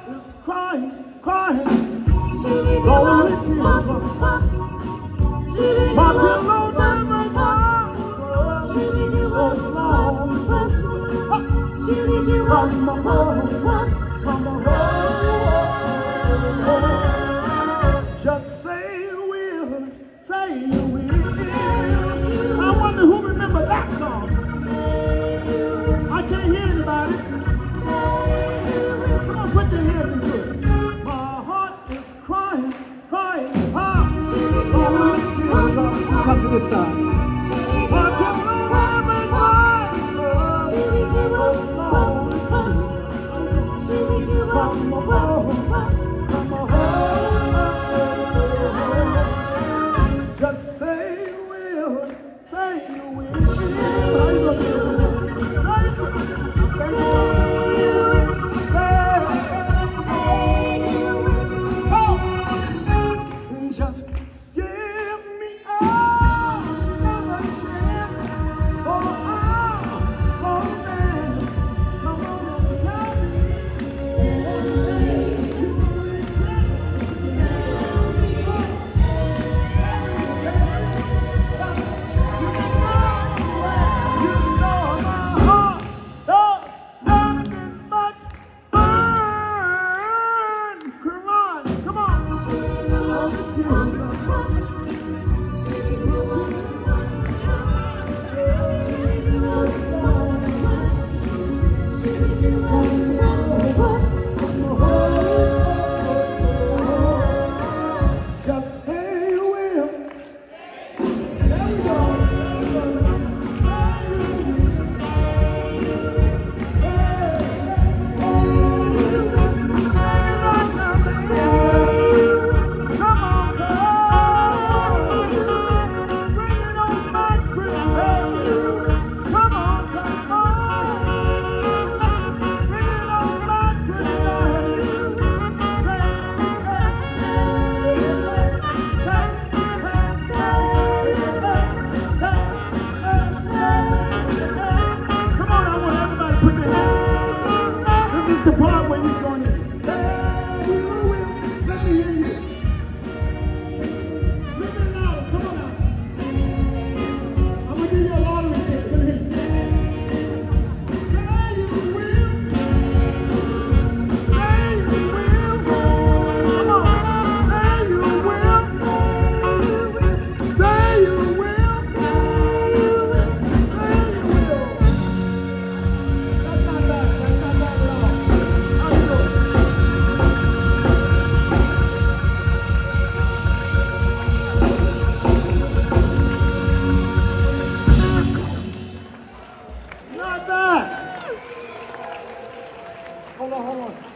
is crying, crying. Lonely teardrops. My pillow never cries. Come home, come home. Just say you will, say you will. I wonder who remembers that song. I can't hear anybody. Come on, put your hands into it. My heart is crying, crying. Lonely teardrops. Come to this side. My pillow never cries. Come home, come home. Just say you will, say you will. How you gonna do it? Say you will. Just give me another chance for our romance. Come on and tell me. You know my heart does nothing but burn. Come on, come on. Just say you will. There we go. Come on, girl. Bring it on back, pretty baby. Come on, come on. Bring it on back, pretty baby. Come on, I want everybody to put their hands. This is the part where you're going to say you will. Let me hear you. Bring it out. Come on now. I'm going to give you a lottery ticket. Let me hear you. Say you will. Say you will. Come on. Say you will. Say you will. Say you will. That's not bad. That's not bad at all. How you doing? Not bad. Hold on, hold on.